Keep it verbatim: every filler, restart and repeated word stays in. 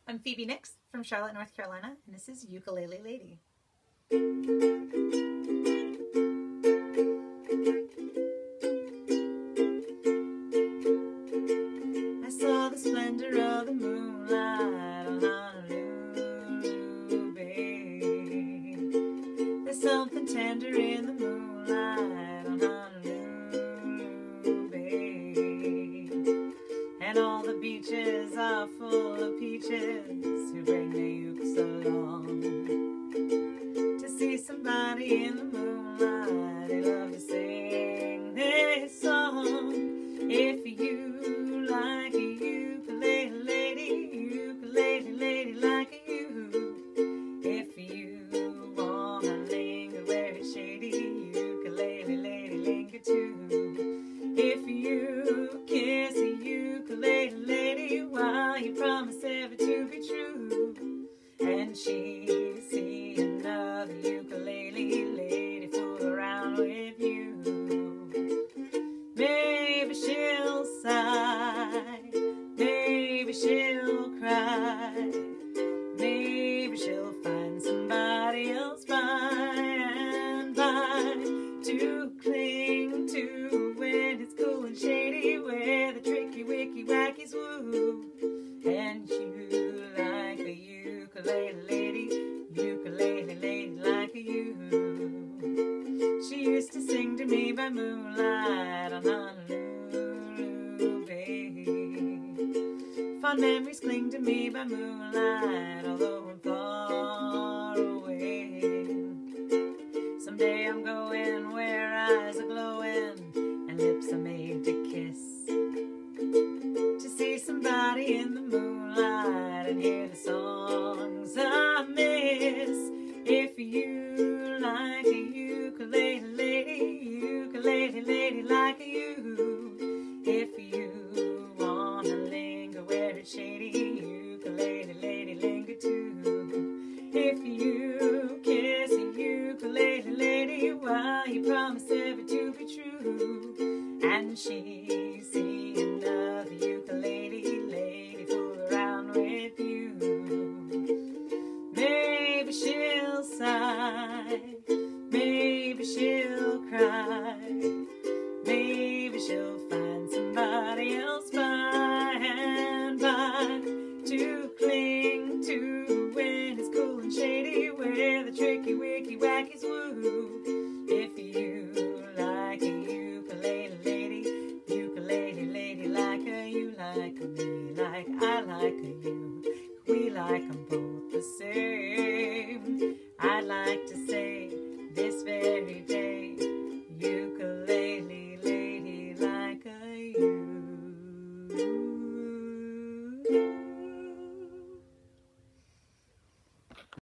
I'm Phoebe Nyx from Charlotte, North Carolina, and this is Ukulele Lady. I saw the splendor of the moonlight on Honolulu Bay. There's something tender in the moonlight on Honolulu Bay. And all the beaches are full of peaches who bring their ukes along to see somebody in the moonlight. They love to sing this song. If you like a ukulele lady, ukulele lady like a you. If you wanna linger where it's shady, ukulele lady linger too. If you kiss a ukulele lady, while you promise ever to be true, and she see another ukulele lady fool around with you, maybe she'll sigh, maybe she'll cry, maybe she'll find somebody else by and by to cling to when it's cool and shady, where the tricky wicky wackies woo. And you like a ukulele lady, ukulele lady like a you. She used to sing to me by moonlight on Honolulu Bay. Fond memories cling to me by moonlight, although I'm far away. Someday I'm going where eyes are glowing and lips are made to kiss, to see somebody in the moonlight and hear the songs I miss. If you like a ukulele lady, ukulele lady like you. If you wanna linger where it's shady, ukulele lady linger too. If you kiss a ukulele lady, while you promise ever to be true, and she see another ukulele lady fool around with you, maybe she'll sigh, maybe she'll cry, maybe she'll find somebody else by and by to cling to when it's cool and shady, where the tricky wicky wackies woo. If you like a ukulele lady, ukulele lady like a you, like a me, like I like a you, we like 'em both the same.